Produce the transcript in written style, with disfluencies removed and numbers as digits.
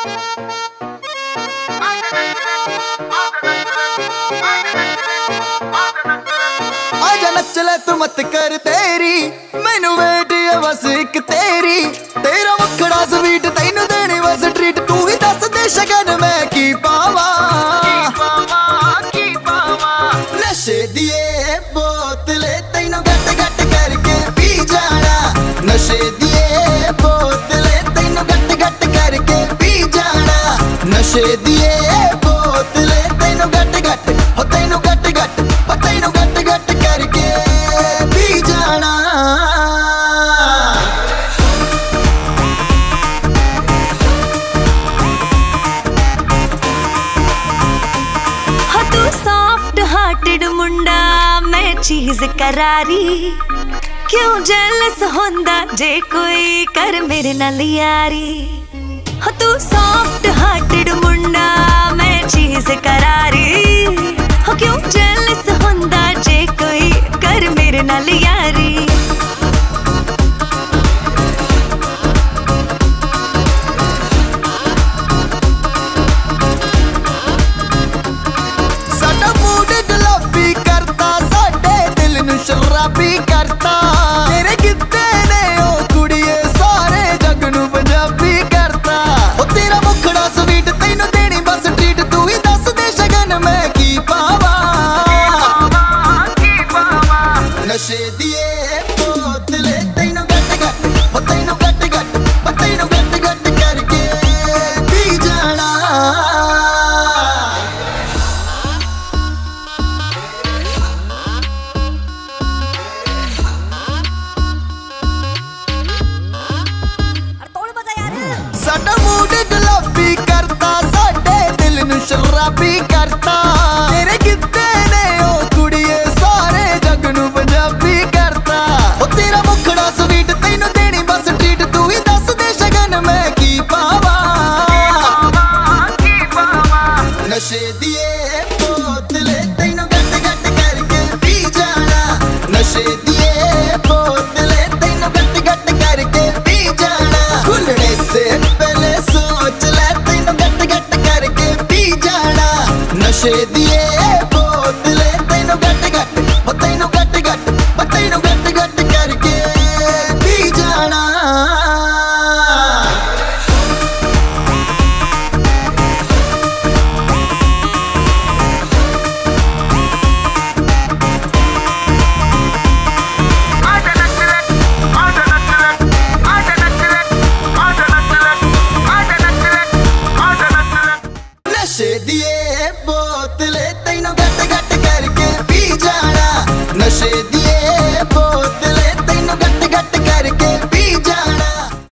आजा नच ले तू मत कर तेरी मैनू वेट है बस एक तेरी तेरा मुखड़ा स्वीट तैनू देनी बस ट्रीट तू ही दस दे शगन मैं की पावा नशे दिए बोतले तैनू गट गट करके पी जाना नशे दिए बोतले तैनू गट गट करके पी जाना नशे दिए बोतले तैनू गट गट हो तैनू गट गट हो तैनू गट गट करके पी जाना हो तू सॉफ्ट हार्टेड मुंडा मैं चीज करारी क्यों जेलस होंदा जे कोई कर मेरे नाल यारी हो तू सॉफ्ट हार्टेड मुंडा मैं चीज करारी हो क्यों जेलस होंदा जे कोई कर मेरे नाल यारी शराबी करता तेरे कित्ते ने ओ कुड़िए सारे जग नू पंजाबी करता ओ तेरा मुखड़ा स्वीट तैनू देनी बस ट्रीट तू ही दस दे शगन मैं की पावा नशे दिए बोतले तैनू गट गट ओ तैनू गट गट ओ तैनू गट गट करके पी जाना साडा मूड गुलाबी करता साडे दिल नू शराबी करता तेरे कित्ते ने ओ कुड़िए सारे जग नू पंजाबी करता ओ तेरा मुखड़ा स्वीट तैनू देनी बस ट्रीट तू ही दस दे शगन मैं की पावा नशे दिए बोतले तैनू गट गट करके पी जाना नशे दिए बोतले तैनू गट गट करके पी जाना खुलने से पहले सोच ले तैनू गट गट करके पी जाना नशे दिए बोतले तैनू गट गट हो तैनू गट गट हो तैनू गट गट करके पी जाना नशे दिए